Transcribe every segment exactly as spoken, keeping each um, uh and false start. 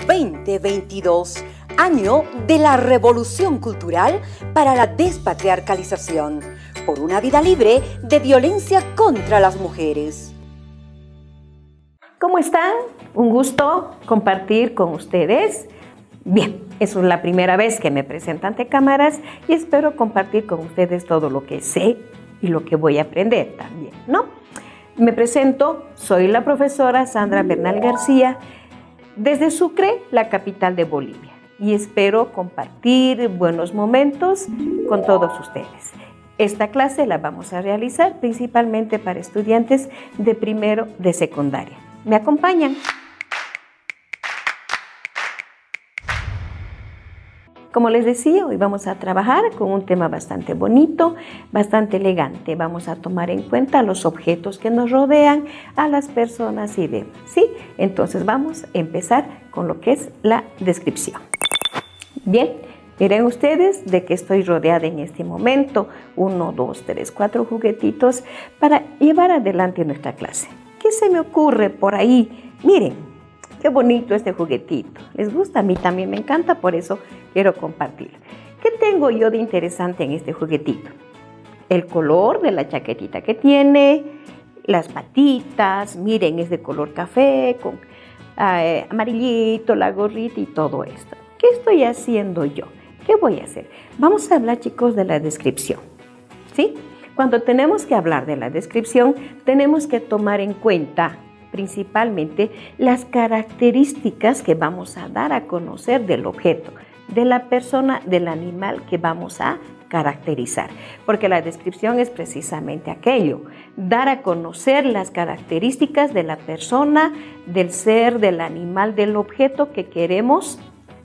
veinte veintidós, año de la revolución cultural para la despatriarcalización, por una vida libre de violencia contra las mujeres. ¿Cómo están? Un gusto compartir con ustedes. Bien, es la primera vez que me presento ante cámaras y espero compartir con ustedes todo lo que sé y lo que voy a aprender también, ¿no? Me presento, soy la profesora Sandra Bernal García, desde Sucre, la capital de Bolivia, y espero compartir buenos momentos con todos ustedes. Esta clase la vamos a realizar principalmente para estudiantes de primero de secundaria. ¿Me acompañan? Como les decía, hoy vamos a trabajar con un tema bastante bonito, bastante elegante. Vamos a tomar en cuenta los objetos que nos rodean, a las personas y demás, ¿sí? Entonces vamos a empezar con lo que es la descripción. Bien, miren ustedes de que estoy rodeada en este momento. Uno, dos, tres, cuatro juguetitos para llevar adelante nuestra clase. ¿Qué se me ocurre por ahí? Miren. Qué bonito este juguetito. ¿Les gusta? A mí también me encanta, por eso quiero compartirlo. ¿Qué tengo yo de interesante en este juguetito? El color de la chaquetita que tiene, las patitas, miren, es de color café, con eh, amarillito, la gorrita y todo esto. ¿Qué estoy haciendo yo? ¿Qué voy a hacer? Vamos a hablar, chicos, de la descripción, ¿sí? Cuando tenemos que hablar de la descripción, tenemos que tomar en cuenta principalmente las características que vamos a dar a conocer del objeto, de la persona, del animal que vamos a caracterizar. Porque la descripción es precisamente aquello, dar a conocer las características de la persona, del ser, del animal, del objeto que queremos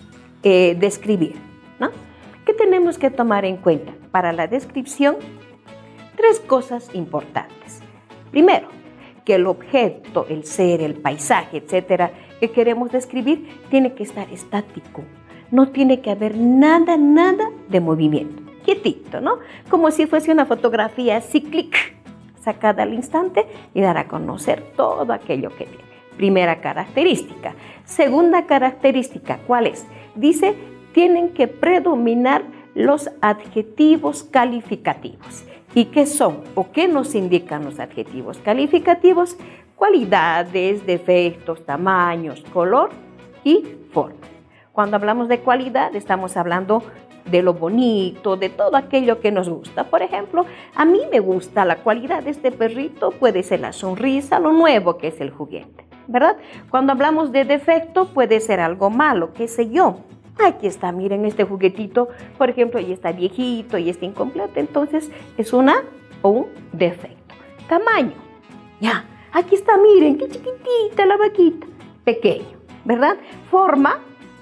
eh, describir, ¿no? ¿Qué tenemos que tomar en cuenta? Para la descripción, tres cosas importantes. Primero, que el objeto, el ser, el paisaje, etcétera, que queremos describir, tiene que estar estático. No tiene que haber nada, nada de movimiento. Quietito, ¿no? Como si fuese una fotografía así, clic, sacada al instante y dar a conocer todo aquello que tiene. Primera característica. Segunda característica, ¿cuál es? Dice, tienen que predominar los adjetivos calificativos. ¿Y qué son o qué nos indican los adjetivos calificativos? Cualidades, defectos, tamaños, color y forma. Cuando hablamos de cualidad, estamos hablando de lo bonito, de todo aquello que nos gusta. Por ejemplo, a mí me gusta la cualidad de este perrito, puede ser la sonrisa, lo nuevo que es el juguete, ¿verdad? Cuando hablamos de defecto, puede ser algo malo, qué sé yo. Aquí está, miren este juguetito, por ejemplo, y está viejito y está incompleto, entonces es una o un defecto. Tamaño, ya, aquí está, miren, qué chiquitita la vaquita, pequeño, ¿verdad? Forma,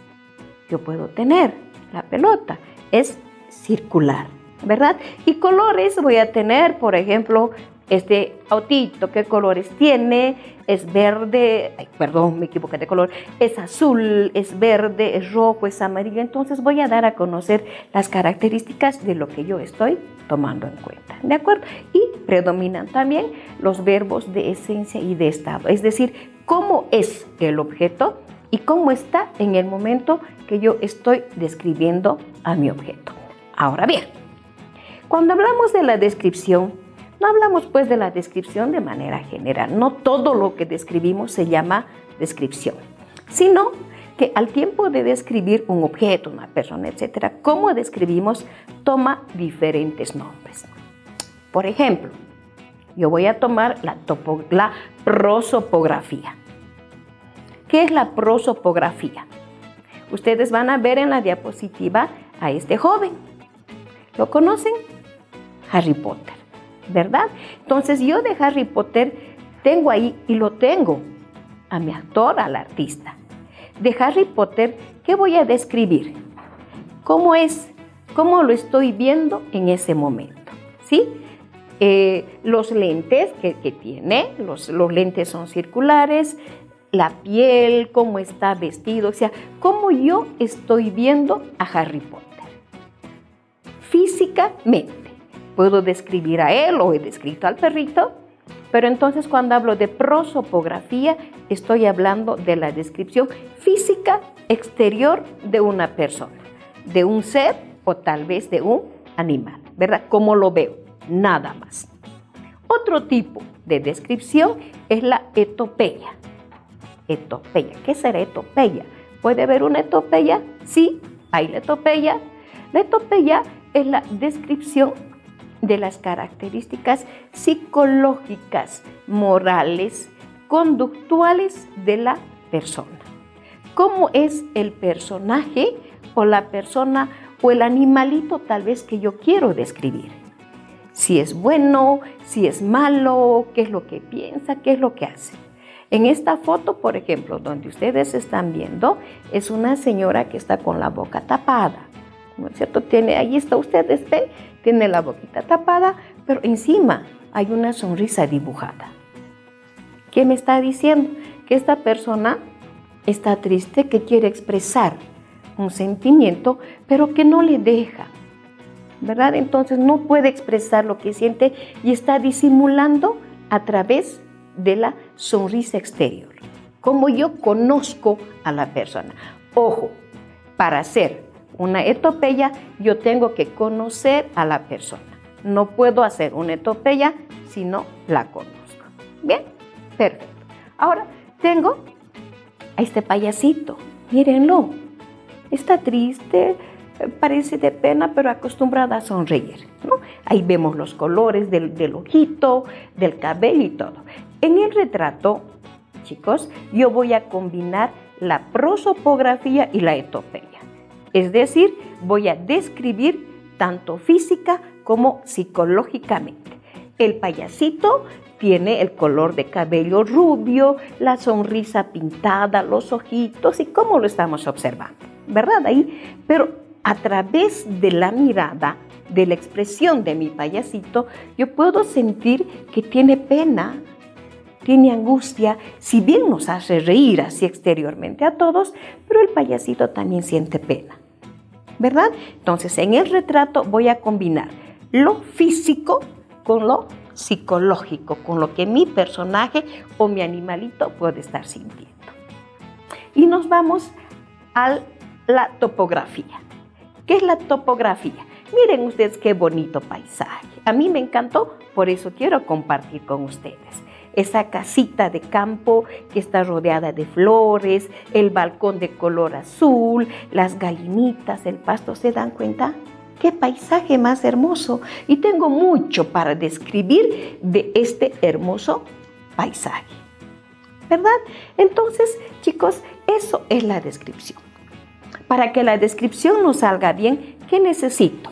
yo puedo tener la pelota, es circular, ¿verdad? Y colores voy a tener, por ejemplo, este autito, ¿qué colores tiene? Es verde, ay, perdón, me equivoqué de color, es azul, es verde, es rojo, es amarillo. Entonces voy a dar a conocer las características de lo que yo estoy tomando en cuenta, ¿de acuerdo? Y predominan también los verbos de esencia y de estado, es decir, cómo es el objeto y cómo está en el momento que yo estoy describiendo a mi objeto. Ahora bien, cuando hablamos de la descripción, no hablamos pues de la descripción de manera general, no todo lo que describimos se llama descripción, sino que al tiempo de describir un objeto, una persona, etcétera, cómo describimos toma diferentes nombres. Por ejemplo, yo voy a tomar la, topo, la prosopografía. ¿Qué es la prosopografía? Ustedes van a ver en la diapositiva a este joven. ¿Lo conocen? Harry Potter, ¿verdad? Entonces yo de Harry Potter tengo ahí y lo tengo a mi actor, al artista. De Harry Potter, ¿qué voy a describir? ¿Cómo es? ¿Cómo lo estoy viendo en ese momento? ¿Sí? Eh, los lentes que, que tiene, los, los lentes son circulares, la piel, cómo está vestido, o sea, cómo yo estoy viendo a Harry Potter. Físicamente, puedo describir a él o he descrito al perrito, Pero entonces cuando hablo de prosopografía, estoy hablando de la descripción física exterior de una persona, de un ser o tal vez de un animal, ¿verdad? Como lo veo, nada más. Otro tipo de descripción es la etopeya. Etopeya, ¿qué será etopeya? ¿Puede haber una etopeya? Sí, hay la etopeya. La etopeya es la descripción de las características psicológicas, morales, conductuales de la persona. ¿Cómo es el personaje o la persona o el animalito tal vez que yo quiero describir? Si es bueno, si es malo, qué es lo que piensa, qué es lo que hace. En esta foto, por ejemplo, donde ustedes están viendo, es una señora que está con la boca tapada, ¿no es cierto? Tiene, ahí está, ustedes ven, tiene la boquita tapada, pero encima hay una sonrisa dibujada. ¿Qué me está diciendo? Que esta persona está triste, que quiere expresar un sentimiento, pero que no le deja, ¿verdad? Entonces no puede expresar lo que siente y está disimulando a través de la sonrisa exterior. Como yo conozco a la persona. Ojo, para hacer una etopeya, yo tengo que conocer a la persona. No puedo hacer una etopeya si no la conozco. Bien, perfecto. Ahora tengo a este payasito. Mírenlo. Está triste, parece de pena, pero acostumbrada a sonreír, ¿no? Ahí vemos los colores del, del ojito, del cabello y todo. En el retrato, chicos, yo voy a combinar la prosopografía y la etopeya. Es decir, voy a describir tanto física como psicológicamente. El payasito tiene el color de cabello rubio, la sonrisa pintada, los ojitos y cómo lo estamos observando, ¿verdad? Ahí, pero a través de la mirada, de la expresión de mi payasito, yo puedo sentir que tiene pena, tiene angustia, si bien nos hace reír así exteriormente a todos, pero el payasito también siente pena, ¿verdad? Entonces, en el retrato voy a combinar lo físico con lo psicológico, con lo que mi personaje o mi animalito puede estar sintiendo. Y nos vamos a la topografía. ¿Qué es la topografía? Miren ustedes qué bonito paisaje. A mí me encantó, por eso quiero compartir con ustedes. Esa casita de campo que está rodeada de flores, el balcón de color azul, las gallinitas, el pasto, ¿se dan cuenta? ¡Qué paisaje más hermoso! Y tengo mucho para describir de este hermoso paisaje, ¿verdad? Entonces, chicos, eso es la descripción. Para que la descripción nos salga bien, ¿qué necesito?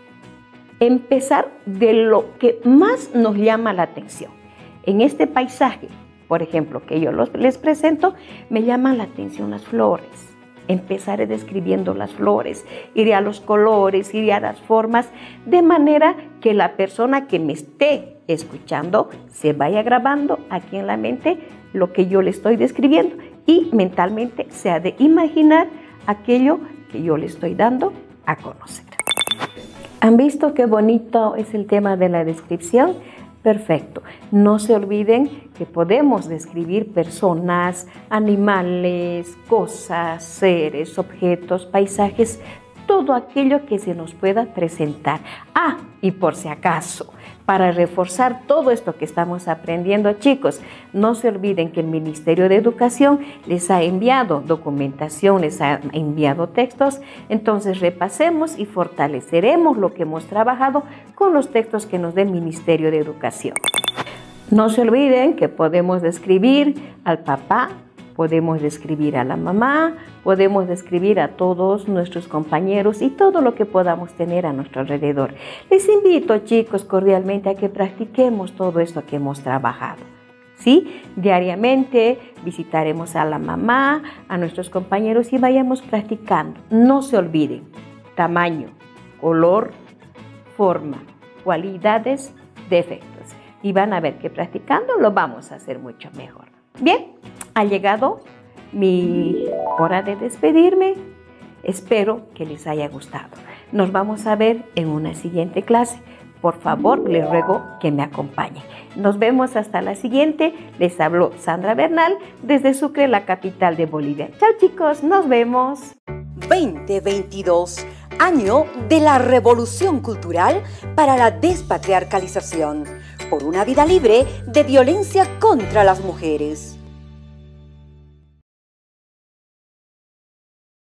Empezar de lo que más nos llama la atención. En este paisaje, por ejemplo, que yo los, les presento, me llaman la atención las flores. Empezaré describiendo las flores, iré a los colores, iré a las formas, de manera que la persona que me esté escuchando se vaya grabando aquí en la mente lo que yo le estoy describiendo y mentalmente se ha de imaginar aquello que yo le estoy dando a conocer. ¿Han visto qué bonito es el tema de la descripción? Perfecto. No se olviden que podemos describir personas, animales, cosas, seres, objetos, paisajes, todo aquello que se nos pueda presentar. Ah, y por si acaso, para reforzar todo esto que estamos aprendiendo, chicos, no se olviden que el Ministerio de Educación les ha enviado documentación, les ha enviado textos, entonces repasemos y fortaleceremos lo que hemos trabajado con los textos que nos dé el Ministerio de Educación. No se olviden que podemos describir al papá, podemos describir a la mamá, podemos describir a todos nuestros compañeros y todo lo que podamos tener a nuestro alrededor. Les invito, chicos, cordialmente a que practiquemos todo esto que hemos trabajado. ¿Sí? Diariamente visitaremos a la mamá, a nuestros compañeros y vayamos practicando. No se olviden, tamaño, color, forma, cualidades, defectos. Y van a ver que practicando lo vamos a hacer mucho mejor. Bien, ha llegado mi hora de despedirme. Espero que les haya gustado. Nos vamos a ver en una siguiente clase. Por favor, les ruego que me acompañen. Nos vemos hasta la siguiente. Les habló Sandra Bernal desde Sucre, la capital de Bolivia. Chao chicos, nos vemos. veinte veintidós, año de la revolución cultural para la despatriarcalización, por una vida libre de violencia contra las mujeres.